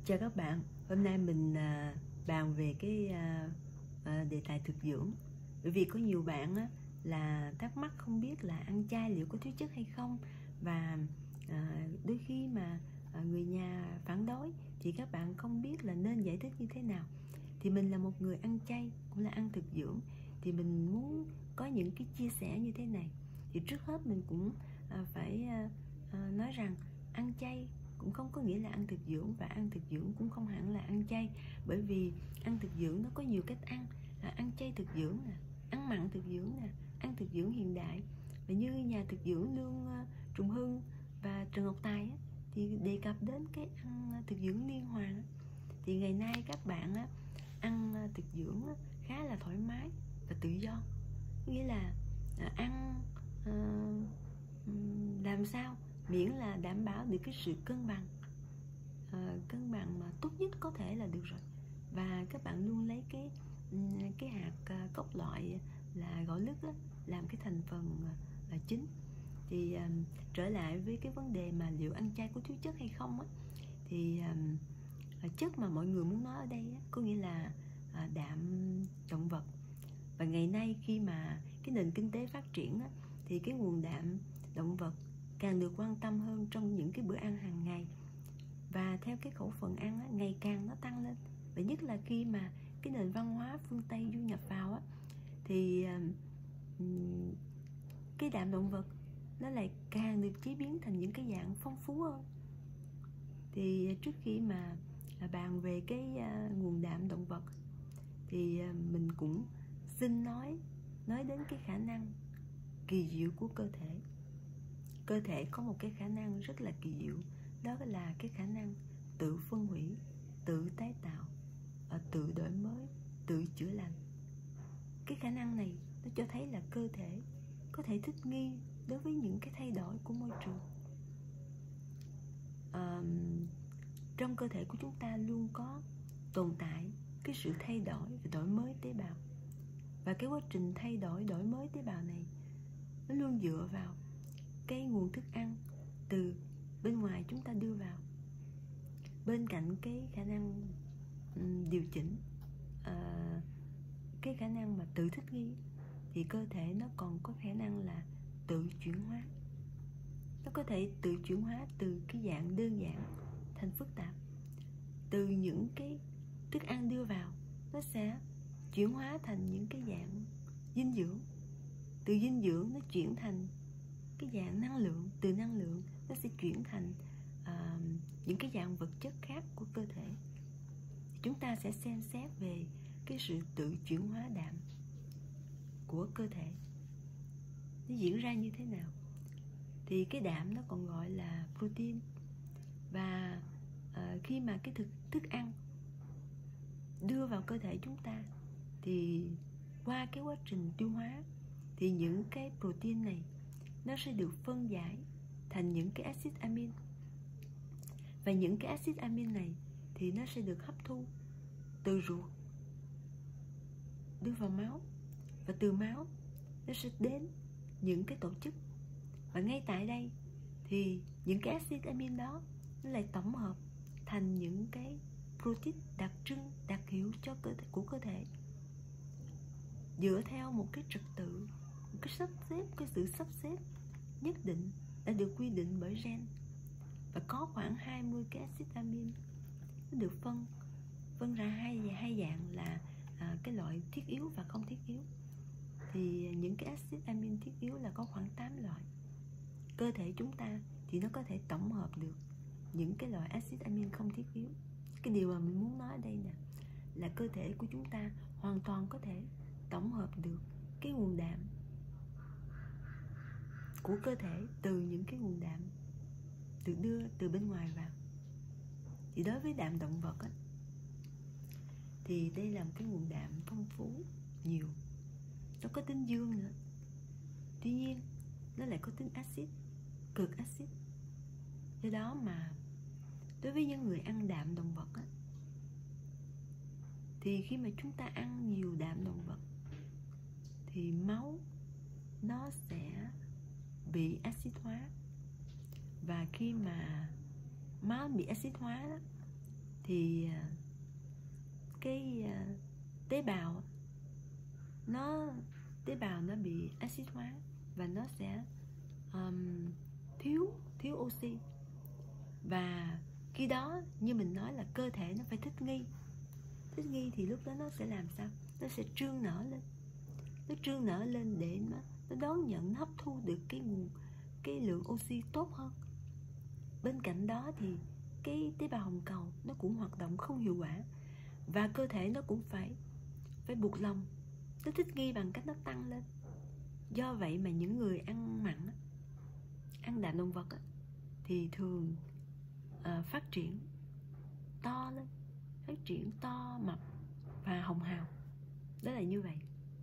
Chào các bạn, hôm nay mình bàn về cái đề tài thực dưỡng. Bởi vì có nhiều bạn là thắc mắc không biết là ăn chay liệu có thiếu chất hay không. Và đôi khi mà người nhà phản đối thì các bạn không biết là nên giải thích như thế nào. Thì mình là một người ăn chay, cũng là ăn thực dưỡng, thì mình muốn có những cái chia sẻ như thế này. Thì trước hết mình cũng phải nói rằng ăn chay cũng không có nghĩa là ăn thực dưỡng, và ăn thực dưỡng cũng không hẳn là ăn chay. Bởi vì ăn thực dưỡng nó có nhiều cách ăn, ăn chay thực dưỡng nè, ăn mặn thực dưỡng nè, ăn thực dưỡng hiện đại. Và như nhà thực dưỡng Lương Trùng Hưng và Trần Ngọc Tài thì đề cập đến cái ăn thực dưỡng liên hoàn. Thì ngày nay các bạn ăn thực dưỡng khá là thoải mái và tự do, nghĩa là ăn làm sao miễn là đảm bảo được cái sự cân bằng, cân bằng mà tốt nhất có thể là được rồi. Và các bạn luôn lấy cái hạt cốc loại là gạo lứt làm cái thành phần là chính. Thì trở lại với cái vấn đề mà liệu ăn chay có thiếu chất hay không thì chất mà mọi người muốn nói ở đây có nghĩa là đạm động vật. Và ngày nay khi mà cái nền kinh tế phát triển thì cái nguồn đạm động vật càng được quan tâm hơn trong những cái bữa ăn hàng ngày. Và theo cái khẩu phần ăn ngày càng nó tăng lên. Và nhất là khi mà cái nền văn hóa phương Tây du nhập vào thì cái đạm động vật nó lại càng được chế biến thành những cái dạng phong phú hơn. Thì trước khi mà bàn về cái nguồn đạm động vật thì mình cũng xin nói đến cái khả năng kỳ diệu của cơ thể. Cơ thể có một cái khả năng rất là kỳ diệu, đó là cái khả năng tự phân hủy, tự tái tạo, tự đổi mới, tự chữa lành. Cái khả năng này nó cho thấy là cơ thể có thể thích nghi đối với những cái thay đổi của môi trường. Trong cơ thể của chúng ta luôn có tồn tại cái sự thay đổi và đổi mới tế bào. Và cái quá trình thay đổi, đổi mới tế bào này nó luôn dựa vào cái nguồn thức ăn từ bên ngoài chúng ta đưa vào. Bên cạnh cái khả năng điều chỉnh, cái khả năng mà tự thích nghi, thì cơ thể nó còn có khả năng là tự chuyển hóa. Nó có thể tự chuyển hóa từ cái dạng đơn giản thành phức tạp. Từ những cái thức ăn đưa vào, nó sẽ chuyển hóa thành những cái dạng dinh dưỡng. Từ dinh dưỡng nó chuyển thành cái dạng năng lượng. Từ năng lượng nó sẽ chuyển thành những cái dạng vật chất khác của cơ thể. Chúng ta sẽ xem xét về cái sự tự chuyển hóa đạm của cơ thể nó diễn ra như thế nào. Thì cái đạm nó còn gọi là protein. Và khi mà cái thức ăn đưa vào cơ thể chúng ta thì qua cái quá trình tiêu hóa thì những cái protein này nó sẽ được phân giải thành những cái axit amin. Và những cái axit amin này thì nó sẽ được hấp thu từ ruột đưa vào máu, và từ máu nó sẽ đến những cái tổ chức. Và ngay tại đây thì những cái axit amin đó nó lại tổng hợp thành những cái protein đặc trưng, đặc hiệu cho của cơ thể, dựa theo một cái trật tự, một cái sắp xếp, cái sự sắp xếp nhất định đã được quy định bởi gen. Và có khoảng 20 cái axit amin nó được phân ra hai dạng là cái loại thiết yếu và không thiết yếu. Thì những cái axit amin thiết yếu là có khoảng 8 loại. Cơ thể chúng ta thì nó có thể tổng hợp được những cái loại axit amin không thiết yếu. Cái điều mà mình muốn nói ở đây nè là cơ thể của chúng ta hoàn toàn có thể tổng hợp được cái nguồn đạm của cơ thể từ những cái nguồn đạm được đưa từ bên ngoài vào. Thì đối với đạm động vật thì đây là một cái nguồn đạm phong phú, nhiều. Nó có tính dương nữa. Tuy nhiên nó lại có tính axit, cực axit. Do đó mà đối với những người ăn đạm động vật thì khi mà chúng ta ăn nhiều đạm động vật thì máu nó sẽ bị axit hóa. Và khi mà máu bị axit hóa thì cái tế bào nó bị axit hóa và nó sẽ thiếu oxy. Và khi đó như mình nói là cơ thể nó phải thích nghi thì lúc đó nó sẽ làm sao? Nó sẽ trương nở lên để nó đón nhận, nó hấp thu được cái lượng oxy tốt hơn. Bên cạnh đó thì cái tế bào hồng cầu nó cũng hoạt động không hiệu quả, và cơ thể nó cũng phải buộc lòng, nó thích nghi bằng cách nó tăng lên. Do vậy mà những người ăn mặn, ăn đạm động vật thì thường phát triển to lên, phát triển to, mập và hồng hào. Đó là như vậy.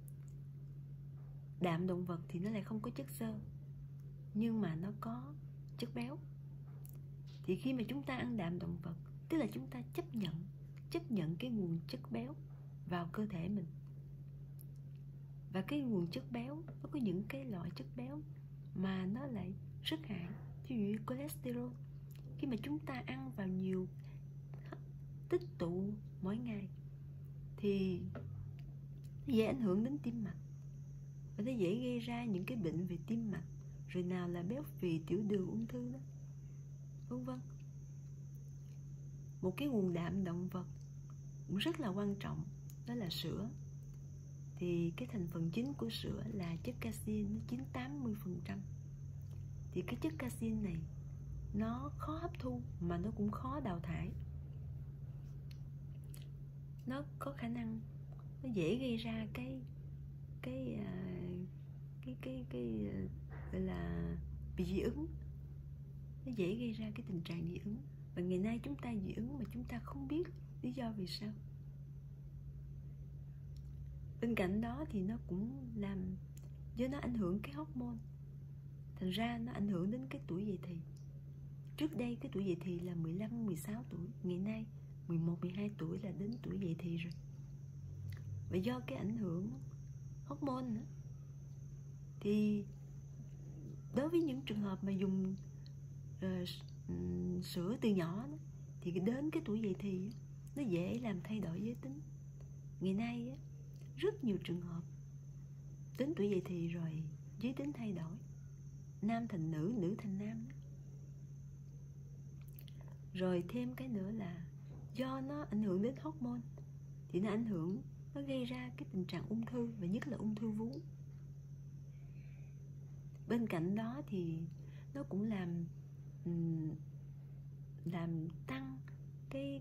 Đạm động vật thì nó lại không có chất xơ, nhưng mà nó có chất béo. Thì khi mà chúng ta ăn đạm động vật, tức là chúng ta chấp nhận cái nguồn chất béo vào cơ thể mình. Và cái nguồn chất béo, nó có những cái loại chất béo mà nó lại rất hại, ví dụ như cholesterol. Khi mà chúng ta ăn vào nhiều, tích tụ mỗi ngày thì nó dễ ảnh hưởng đến tim mạch, và nó dễ gây ra những cái bệnh về tim mạch, rồi nào là béo phì, tiểu đường, ung thư đó, vân vân. Một cái nguồn đạm động vật cũng rất là quan trọng, đó là sữa. Thì cái thành phần chính của sữa là chất casein, nó chiếm 80%. Thì cái chất casein này nó khó hấp thu mà nó cũng khó đào thải. Nó có khả năng, nó dễ gây ra cái gọi là bị dị ứng. Nó dễ gây ra cái tình trạng dị ứng. Và ngày nay chúng ta dị ứng mà chúng ta không biết lý do vì sao. Bên cạnh đó thì nó cũng làm, do nó ảnh hưởng cái hormone, thành ra nó ảnh hưởng đến cái tuổi dậy thì. Trước đây cái tuổi dậy thì là 15, 16 tuổi, ngày nay 11, 12 tuổi là đến tuổi dậy thì rồi. Và do cái ảnh hưởng hormone nữa, thì đối với những trường hợp mà dùng sữa từ nhỏ đó, thì đến cái tuổi dậy thì nó dễ làm thay đổi giới tính. Ngày nay rất nhiều trường hợp đến tuổi dậy thì rồi giới tính thay đổi, nam thành nữ, nữ thành nam. Rồi thêm cái nữa là do nó ảnh hưởng đến hormone, thì nó gây ra cái tình trạng ung thư, và nhất là ung thư vú. Bên cạnh đó thì nó cũng làm tăng cái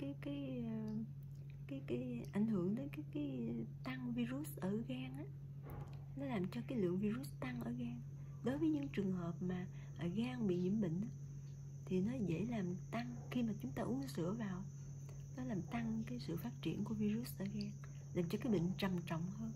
ảnh hưởng đến cái tăng virus ở gan á. Nó làm cho cái lượng virus tăng ở gan. Đối với những trường hợp mà ở gan bị nhiễm bệnh á, thì nó dễ làm tăng, khi mà chúng ta uống sữa vào, nó làm tăng cái sự phát triển của virus ở gan, làm cho cái bệnh trầm trọng hơn.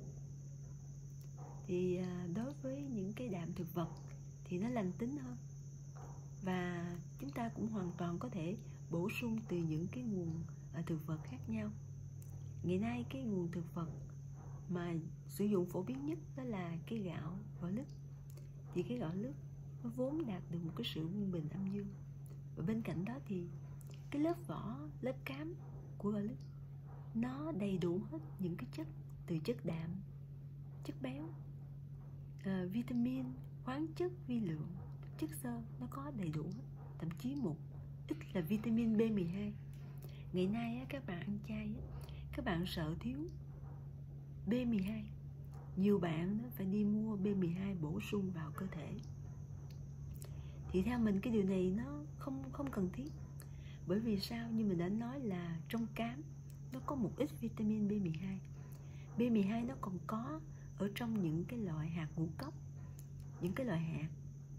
Thì đối với những cái đạm thực vật thì nó lành tính hơn, và chúng ta cũng hoàn toàn có thể bổ sung từ những cái nguồn thực vật khác nhau. Ngày nay cái nguồn thực vật mà sử dụng phổ biến nhất đó là cái gạo lứt. Thì cái gạo lứt nó vốn đạt được một cái sự quân bình âm dương, và bên cạnh đó thì cái lớp vỏ, lớp cám của gạo lứt nó đầy đủ hết những cái chất, từ chất đạm, chất béo, vitamin, khoáng chất, vi lượng, chất xơ, nó có đầy đủ hết. Thậm chí một ít là vitamin B12. Ngày nay các bạn ăn chay, các bạn sợ thiếu B12. Nhiều bạn phải đi mua B12 bổ sung vào cơ thể. Thì theo mình cái điều này nó không cần thiết. Bởi vì sao? Như mình đã nói là trong cám nó có một ít vitamin B12. B12 nó còn có ở trong những cái loại hạt ngũ cốc, những cái loại hạt,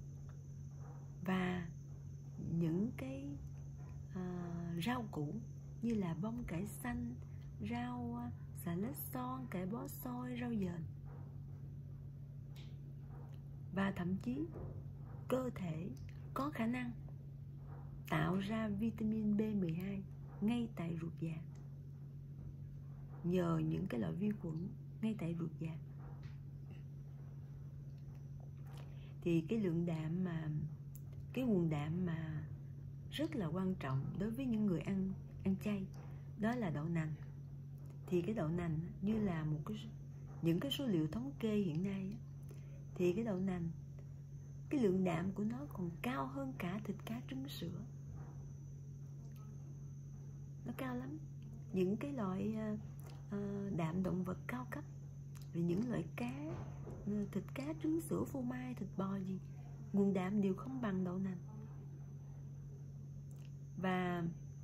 và những cái rau củ như là bông cải xanh, rau xà lách son, cải bó xôi, rau dền. Và thậm chí cơ thể có khả năng tạo ra vitamin B12 ngay tại ruột già, nhờ những cái loại vi khuẩn ngay tại ruột già. Thì cái lượng đạm mà, cái nguồn đạm mà rất là quan trọng đối với những người ăn ăn chay, đó là đậu nành. Thì cái đậu nành như là những cái số liệu thống kê hiện nay thì cái đậu nành, cái lượng đạm của nó còn cao hơn cả thịt cá trứng sữa. Nó cao lắm. Những cái loại đạm động vật cao cấp, vì những loại cá, thịt cá trứng sữa, phô mai, thịt bò gì, nguồn đạm đều không bằng đậu nành. Và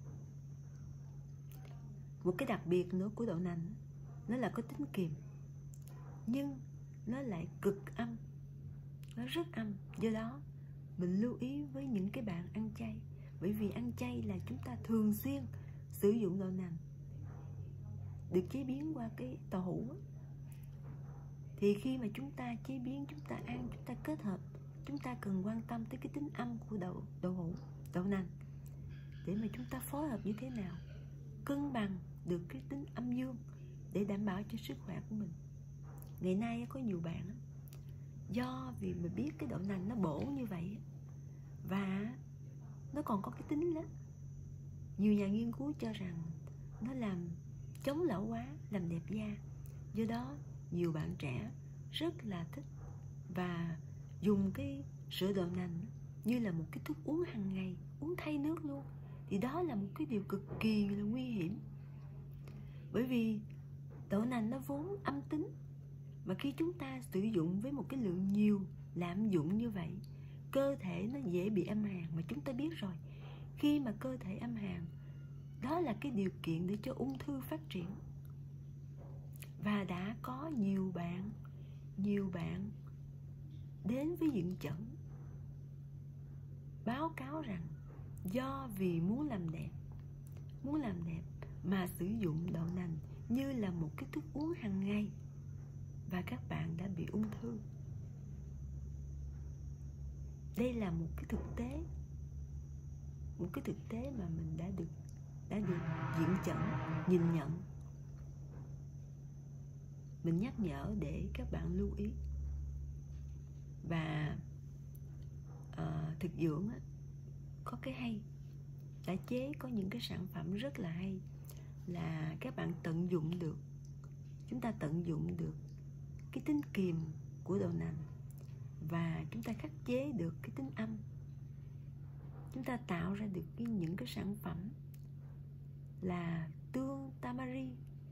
một cái đặc biệt nữa của đậu nành, nó là có tính kiềm, nhưng nó lại cực âm, nó rất âm. Do đó mình lưu ý với những cái bạn ăn chay, bởi vì ăn chay là chúng ta thường xuyên sử dụng đậu nành được chế biến qua cái tàu hũ. Thì khi mà chúng ta chế biến, chúng ta ăn, chúng ta kết hợp, chúng ta cần quan tâm tới cái tính âm của đậu hũ, đậu nành, để mà chúng ta phối hợp như thế nào cân bằng được cái tính âm dương để đảm bảo cho sức khỏe của mình. Ngày nay có nhiều bạn do vì mà biết cái đậu nành nó bổ như vậy và nó còn có cái tính đó, nhiều nhà nghiên cứu cho rằng nó làm chống lão hóa, làm đẹp da. Do đó nhiều bạn trẻ rất là thích và dùng cái sữa đậu nành như là một cái thức uống hàng ngày, uống thay nước luôn. Thì đó là một cái điều cực kỳ là nguy hiểm, bởi vì đậu nành nó vốn âm tính, mà khi chúng ta sử dụng với một cái lượng nhiều, lạm dụng như vậy, cơ thể nó dễ bị âm hàn. Mà chúng ta biết rồi, khi mà cơ thể âm hàn, đó là cái điều kiện để cho ung thư phát triển. Và đã có nhiều bạn đến với diện chẩn báo cáo rằng do vì muốn làm đẹp mà sử dụng đậu nành như là một cái thức uống hàng ngày, và các bạn đã bị ung thư. Đây là một cái thực tế mà mình đã được diện chẩn, nhìn nhận. Mình nhắc nhở để các bạn lưu ý. Và thực dưỡng có cái hay, đã chế có những cái sản phẩm rất là hay, là các bạn chúng ta tận dụng được cái tính kiềm của đậu nành, và chúng ta khắc chế được cái tính âm. Chúng ta tạo ra được những cái sản phẩm là tương tamari,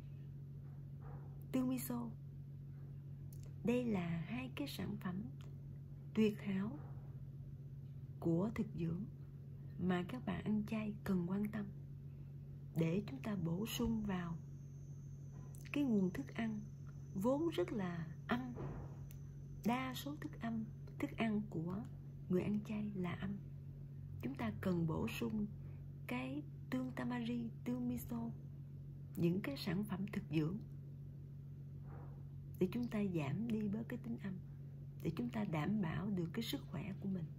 tương miso. Đây là hai cái sản phẩm tuyệt hảo của thực dưỡng mà các bạn ăn chay cần quan tâm, để chúng ta bổ sung vào cái nguồn thức ăn vốn rất là âm. Đa số thức ăn của người ăn chay là âm. Chúng ta cần bổ sung cái tương tamari, tương miso, những cái sản phẩm thực dưỡng, để chúng ta giảm đi bớt cái tính âm, để chúng ta đảm bảo được cái sức khỏe của mình.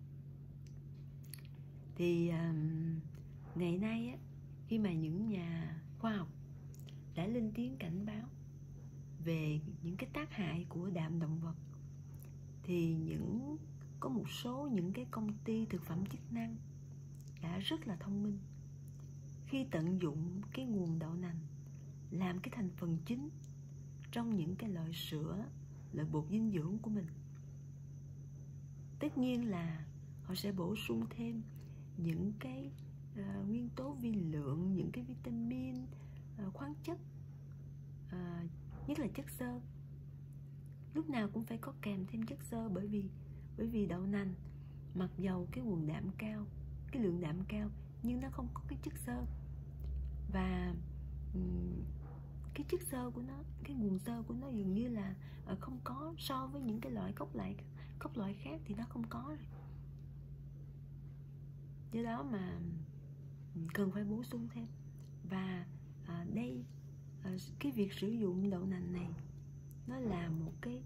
Thì ngày nay khi mà những nhà khoa học đã lên tiếng cảnh báo về những cái tác hại của đạm động vật, thì có một số những cái công ty thực phẩm chức năng đã rất là thông minh khi tận dụng cái nguồn đậu nành làm cái thành phần chính trong những cái loại sữa, loại bột dinh dưỡng của mình. Tất nhiên là họ sẽ bổ sung thêm những cái nguyên tố vi lượng, những cái vitamin, khoáng chất, nhất là chất xơ. Lúc nào cũng phải có kèm thêm chất xơ, bởi vì đậu nành mặc dầu cái nguồn đạm cao, cái lượng đạm cao, nhưng nó không có cái chất xơ. Và cái chất xơ của nó, cái nguồn xơ của nó dường như là không có, so với những cái loại cốc loại khác thì nó không có rồi. Do đó mà cần phải bổ sung thêm. Và cái việc sử dụng đậu nành này nó là một cái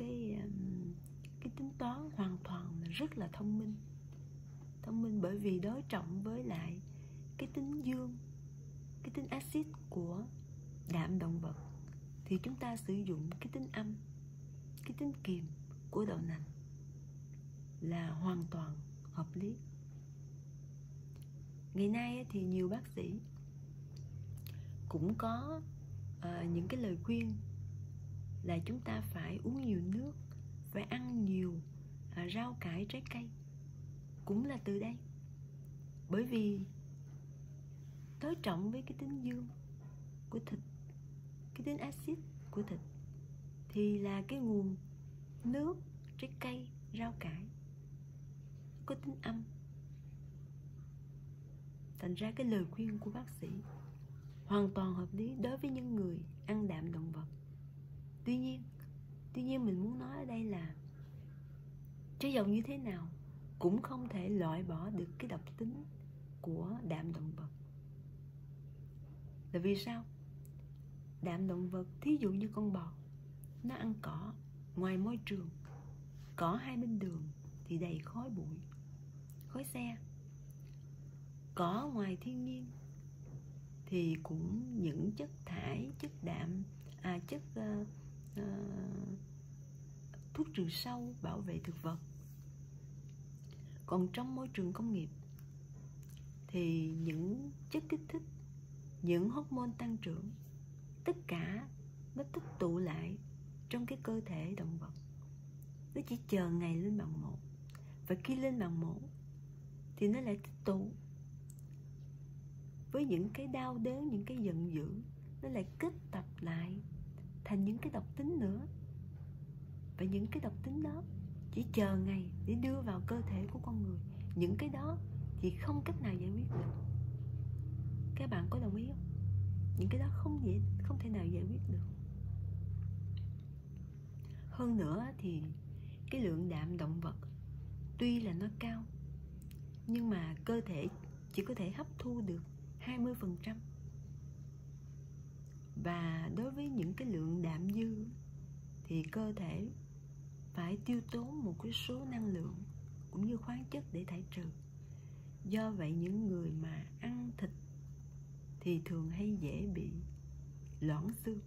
tính toán hoàn toàn là rất là thông minh, bởi vì đối trọng với lại cái tính dương, cái tính axit của đạm động vật, thì chúng ta sử dụng cái tính âm, cái tính kiềm của đậu nành là hoàn toàn hợp lý. Ngày nay thì nhiều bác sĩ cũng có những cái lời khuyên là chúng ta phải uống nhiều nước, phải ăn nhiều rau cải, trái cây, cũng là từ đây. Bởi vì đối trọng với cái tính dương của thịt, cái tính axit của thịt, thì là cái nguồn nước, trái cây, rau cải có tính âm. Thành ra cái lời khuyên của bác sĩ hoàn toàn hợp lý đối với những người ăn đạm động vật. Tuy nhiên mình muốn nói ở đây là cho dầu như thế nào cũng không thể loại bỏ được cái độc tính của đạm động vật. Là vì sao? Đạm động vật, thí dụ như con bò, nó ăn cỏ ngoài môi trường, cỏ hai bên đường thì đầy khói bụi, khói xe. Cỏ ngoài thiên nhiên thì cũng những chất thải, chất đạm, thuốc trừ sâu, bảo vệ thực vật. Còn trong môi trường công nghiệp thì những chất kích thích, những hormone tăng trưởng, tất cả nó tích tụ lại trong cái cơ thể động vật. Nó chỉ chờ ngày lên bằng mổ. Và khi lên bằng mổ thì nó lại tích tụ với những cái đau đớn, những cái giận dữ, nó lại kết tập lại thành những cái độc tính nữa. Và những cái độc tính đó chỉ chờ ngày để đưa vào cơ thể của con người. Những cái đó thì không cách nào giải quyết được. Các bạn có đồng ý không? Những cái đó không thể nào giải quyết được. Hơn nữa thì cái lượng đạm động vật tuy là nó cao, nhưng mà cơ thể chỉ có thể hấp thu được 20%. Và đối với những cái lượng đạm dư thì cơ thể phải tiêu tốn một cái số năng lượng cũng như khoáng chất để thải trừ. Do vậy những người mà ăn thịt thì thường hay dễ bị loãng xương.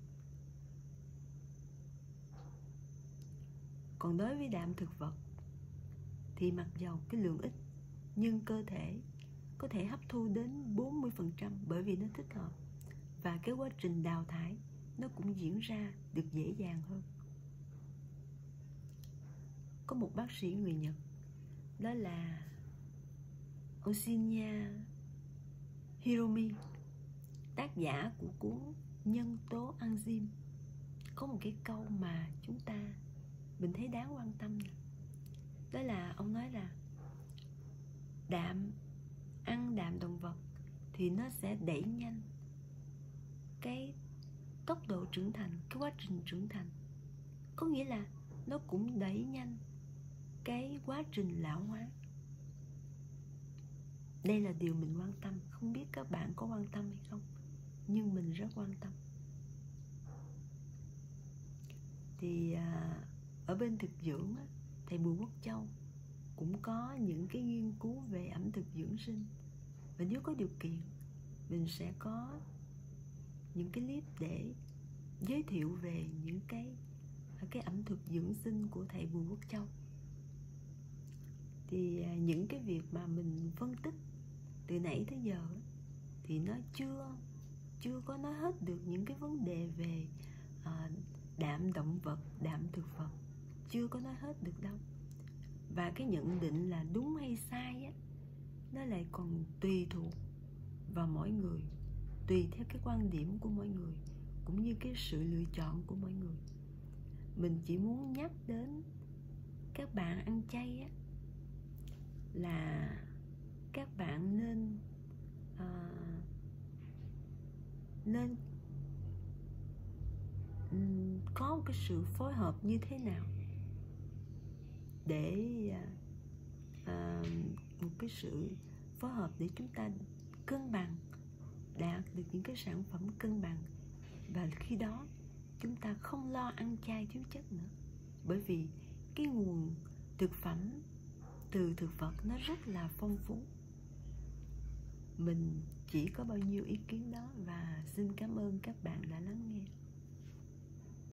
Còn đối với đạm thực vật thì mặc dầu cái lượng ít, nhưng cơ thể có thể hấp thu đến 40% bởi vì nó thích hợp. Và cái quá trình đào thải nó cũng diễn ra được dễ dàng hơn. Có một bác sĩ người Nhật, đó là Oshinya Hiromi, tác giả của cuốn Nhân tố enzyme, có một cái câu mà mình thấy đáng quan tâm. Đó là ông nói là ăn đạm động vật thì nó sẽ đẩy nhanh cái tốc độ trưởng thành, cái quá trình trưởng thành. Có nghĩa là nó cũng đẩy nhanh cái quá trình lão hóa. Đây là điều mình quan tâm. Không biết các bạn có quan tâm hay không, nhưng mình rất quan tâm. Thì ở bên thực dưỡng, thầy Bùi Quốc Châu cũng có những cái nghiên cứu về ẩm thực dưỡng sinh. Và nếu có điều kiện, mình sẽ có những cái clip để giới thiệu về những cái ẩm thực dưỡng sinh của thầy Bùi Quốc Châu. Thì những cái việc mà mình phân tích từ nãy tới giờ thì nó chưa có nói hết được những cái vấn đề về đạm động vật, đạm thực vật, chưa có nói hết được đâu. Và cái nhận định là đúng hay sai á, nó lại còn tùy thuộc vào mỗi người, tùy theo cái quan điểm của mỗi người, cũng như cái sự lựa chọn của mỗi người. Mình chỉ muốn nhắc đến các bạn ăn chay á, là các bạn nên có một cái sự phối hợp như thế nào để một cái sự phối hợp để chúng ta cân bằng, đạt được những cái sản phẩm cân bằng. Và khi đó chúng ta không lo ăn chay thiếu chất nữa, bởi vì cái nguồn thực phẩm từ thực vật nó rất là phong phú. Mình chỉ có bao nhiêu ý kiến đó và xin cảm ơn các bạn đã lắng nghe.